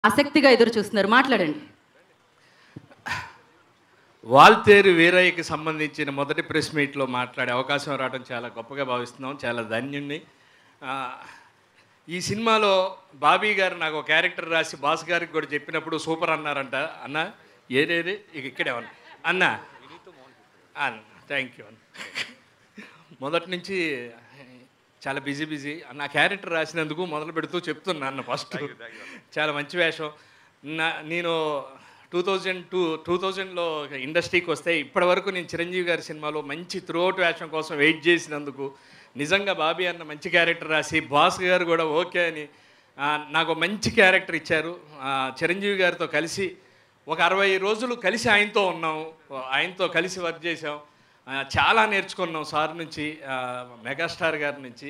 ఆసక్తిగా ఎదురు చూస్తున్నారు. మాట్లాడండి. వాల్తేరు వీరయ్యకి సంబంధించిన మొదటి ప్రెస్ మీట్లో మాట్లాడే అవకాశం రావడం చాలా గొప్పగా భావిస్తున్నాం. చాలా ధన్యుణ్ణి. ఈ సినిమాలో బాబీ గారు నాకు ఒక క్యారెక్టర్ రాసి బాస్ గారికి కూడా చెప్పినప్పుడు సూపర్ అన్నారంట. అన్న ఏదేది ఇక ఇక్కడే అన్న థ్యాంక్ యూ అన్న. మొదటి నుంచి చాలా బిజీ నా క్యారెక్టర్ రాసినందుకు మొదలు పెడుతూ చెప్తున్నా అన్న. ఫస్ట్ చాలా మంచి వేషం. నేను 2000లో ఇండస్ట్రీకి వస్తే ఇప్పటి వరకు నేను చిరంజీవి గారి సినిమాలో మంచి త్రూఅవుట్ వేషం కోసం వెయిట్ చేసినందుకు నిజంగా బాబీ అన్న మంచి క్యారెక్టర్ రాసి బాస్ గారు కూడా ఓకే అని నాకు మంచి క్యారెక్టర్ ఇచ్చారు. చిరంజీవి గారితో కలిసి ఒక 60 రోజులు కలిసి ఆయనతో ఉన్నాము, ఆయనతో కలిసి వర్క్ చేసాం. చాలా నేర్చుకున్నాం సార్ నుంచి, మెగాస్టార్ గారి నుంచి.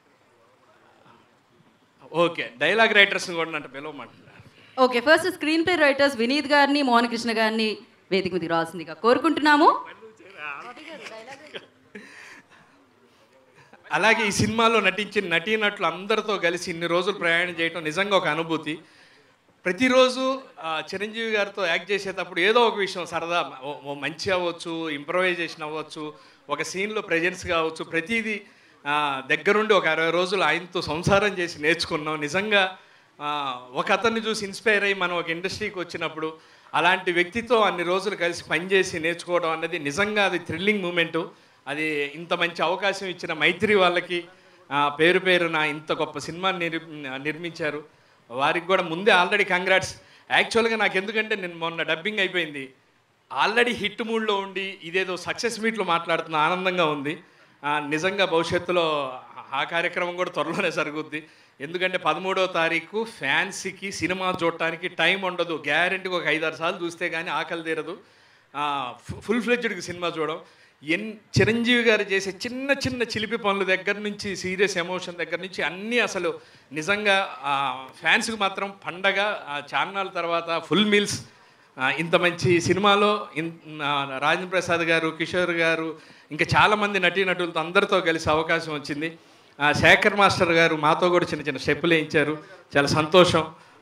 ఓకే, డైలాగ్ రైటర్స్ని కూడా అంటే పిలవమంటున్నారు. Okay, first screenplay writers Vineet గారిని, మోహన్ కృష్ణ గారిని వేదిక మీదకి రావాల్సిందిగా కోరుకుంటున్నాము. అలాగే ఈ సినిమాలో నటించిన నటీనటులు అందరితో కలిసి ఇన్ని రోజులు ప్రయాణం చేయడం నిజంగా ఒక అనుభూతి. ప్రతిరోజు చిరంజీవి గారితో యాక్ట్ చేసేటప్పుడు ఏదో ఒక విషయం సరదా, మంచి అవ్వచ్చు, ఇంప్రవైజేషన్ అవ్వచ్చు, ఒక సీన్లో ప్రెజెన్స్ కావచ్చు, ప్రతిదీ దగ్గరుండి ఒక 60 రోజులు ఆయనతో సంసారం చేసి నేర్చుకున్నాం. నిజంగా ఒక అతన్ని చూసి ఇన్స్పైర్ అయ్యి మనం ఒక ఇండస్ట్రీకి వచ్చినప్పుడు అలాంటి వ్యక్తితో అన్ని రోజులు కలిసి పనిచేసి నేర్చుకోవడం అన్నది నిజంగా అది థ్రిల్లింగ్ మూమెంటు. అది ఇంత మంచి అవకాశం ఇచ్చిన మైత్రి వాళ్ళకి పేరున ఇంత గొప్ప సినిమాని నిర్మించారు. వారికి కూడా ముందే ఆల్రెడీ కంగ్రాట్స్. యాక్చువల్గా నాకు ఎందుకంటే నేను మొన్న డబ్బింగ్ అయిపోయింది, ఆల్రెడీ హిట్ మూడ్లో ఉండి ఇదేదో సక్సెస్ మీట్లో మాట్లాడుతున్న ఆనందంగా ఉంది. నిజంగా భవిష్యత్తులో ఆ కార్యక్రమం కూడా త్వరలోనే జరుగుద్ది. ఎందుకంటే 13వ తారీఖు ఫ్యాన్స్కి సినిమా చూడటానికి టైం ఉండదు. గ్యారెంటీకి ఒక 5-6 సార్లు చూస్తే కానీ ఆకలి తీరదు. ఫుల్ ఫ్లెడ్జ్డ్కి సినిమా చూడడం. చిరంజీవి గారు చేసే చిన్న చిన్న చిలిపి పనుల దగ్గర నుంచి సీరియస్ ఎమోషన్ దగ్గర నుంచి అన్నీ అసలు నిజంగా ఫ్యాన్స్కి మాత్రం పండగ. చాన్నాళ్ళ తర్వాత ఫుల్ మీల్స్. ఇంత మంచి సినిమాలో రాజేంద్ర ప్రసాద్ గారు, కిషోర్ గారు, ఇంకా చాలామంది నటీనటులతో అందరితో కలిసి అవకాశం వచ్చింది. శేఖర్ మాస్టర్ గారు మాతో కూడా చిన్న చిన్న స్టెప్పులు వేయించారు. చాలా సంతోషం.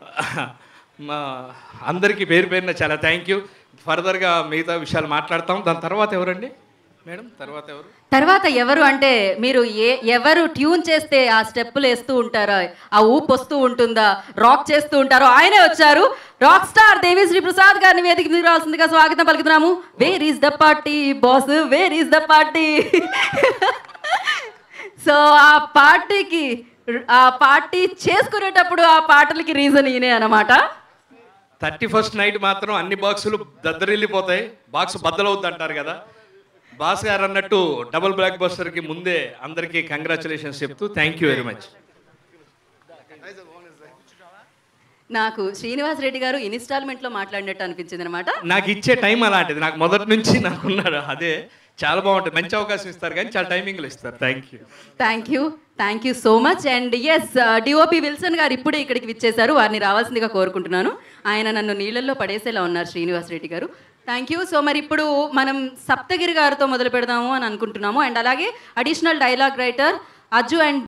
అందరికీ పేరున చాలా థ్యాంక్ యూ. ఫర్దర్గా మిగతా విషయాలు మాట్లాడతాం. దాని తర్వాత ఎవరండి మేడం? తర్వాత ఎవరు అంటే మీరు ఎవరు ట్యూన్ చేస్తే ఆ స్టెప్పులు వేస్తూ ఉంటారా, ఆ ఊపు వస్తూ ఉంటుందా, రాక్ చేస్తూ ఉంటారో ఆయనే వచ్చారు. రాక్ స్టార్ దేవి శ్రీ ప్రసాద్ గారిని వేదిక మీద రావాల్సిందిగా స్వాగతం పలుకుతున్నాము. Where is the party boss, where is the party. So ఆ పార్టీ చేసుకునేటప్పుడు ఆ పాటలకి రీజన్ ఈయనే అన్నమాట. 31st నైట్ మాత్రం అన్ని బాక్సులు దద్దరిల్లిపోతాయి, బాక్స్ బద్దలవుద్ది అంటారు కదా. బాస్ గారు అన్నట్టు డబుల్ బ్లాక్ బస్టర్కి ముందే అందరికీ కంగ్రాచులేషన్స్ చెప్తూ థ్యాంక్ యూ వెరీ మచ్. నాకు శ్రీనివాస్ రెడ్డి గారు ఇన్స్టాల్మెంట్లో మాట్లాడినట్టు అనిపించింది అనమాట. నాకు ఇచ్చే టైం అలాంటిది, నాకు మొదటి నుంచి నాకున్నాడు. అదే చాలా బాగుంటుంది. మంచి అవకాశం ఇస్తారు కానీ చాలా టైమింగ్లో ఇస్తారు. Thank you so much. And yes, DOP Wilson garu ఇప్పుడే ఇక్కడికి విచ్చేశారు. వారిని రావాల్సిందిగా కోరుకుంటున్నాను. ఆయన నన్ను నీళ్ళల్లో పడేసేలా ఉన్నారు శ్రీనివాస్ రెడ్డి గారు. Thank you. సో మరి ఇప్పుడు మనం సప్తగిరి గారితో మొదలు పెడదాము అని అనుకుంటున్నాము. అండ్ అలాగే additional dialogue writer Ajju and